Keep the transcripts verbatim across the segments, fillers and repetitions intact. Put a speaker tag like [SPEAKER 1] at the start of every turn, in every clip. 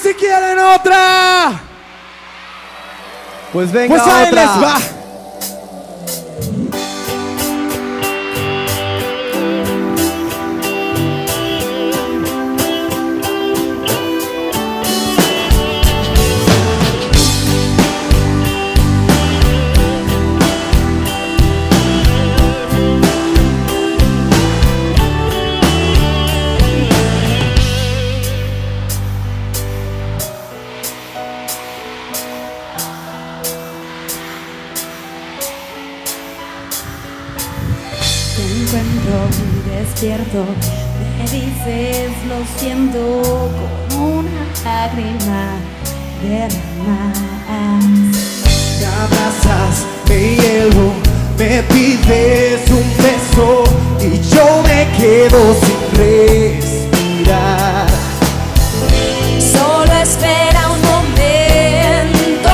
[SPEAKER 1] si quieren otra.
[SPEAKER 2] Pues venga,
[SPEAKER 1] pues ahí
[SPEAKER 2] otra.
[SPEAKER 1] les va.
[SPEAKER 3] Te encuentro muy despierto, me dices lo siento con una lágrima derramas.
[SPEAKER 2] Me abrazas, me llevo, me pides un beso y yo me quedo sin respirar.
[SPEAKER 3] Solo espera un momento,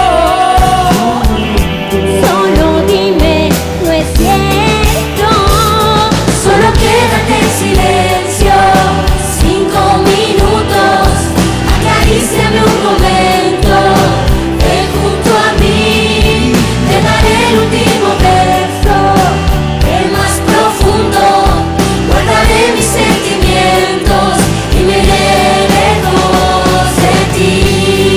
[SPEAKER 3] solo dime, no es cierto. Solo quédate en silencio, cinco minutos, acaríciame un momento, ven junto a mí, te daré el último beso, el más profundo, guardaré mis sentimientos y me iré lejos de ti.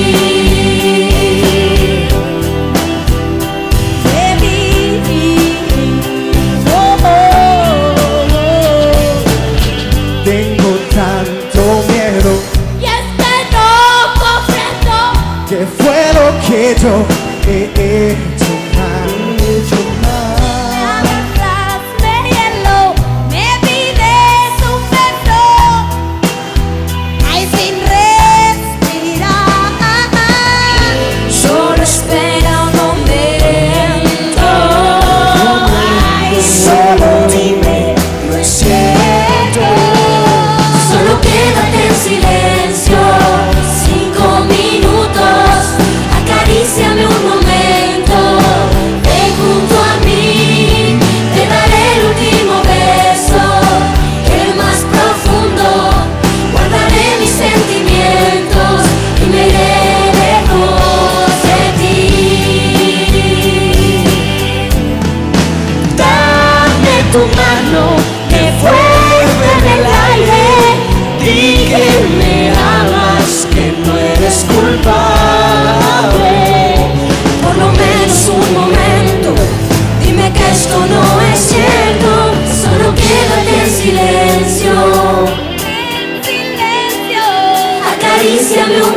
[SPEAKER 3] De mí, oh, oh, oh.
[SPEAKER 2] Tengo tanto miedo,
[SPEAKER 3] Y es que no comprendo.
[SPEAKER 2] que fue lo que yo he hecho mal, hecho
[SPEAKER 3] Me
[SPEAKER 2] mal.
[SPEAKER 3] abrazas, me hielo, me pides un beso, ay, sin respirar. Solo espera un momento, ay, solo dime, no es cierto. Solo quédate en silencio, cinco minutos, acaríciame un momento, ven junto a mí, te daré el último beso, el más profundo, guardaré mis sentimientos y me iré lejos de ti. Dame tu mano, que fuerte en el aire, di que me amas, que no eres culpable. Por lo menos un momento, dime que esto no es cierto. Solo quédate en silencio, en silencio, acaríciame un